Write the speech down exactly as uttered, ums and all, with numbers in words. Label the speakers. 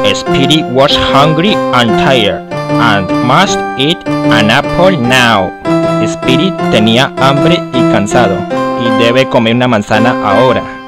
Speaker 1: Speedy was hungry and tired, and must eat an apple now. Speedy tenía hambre y cansado, y debe comer una manzana ahora.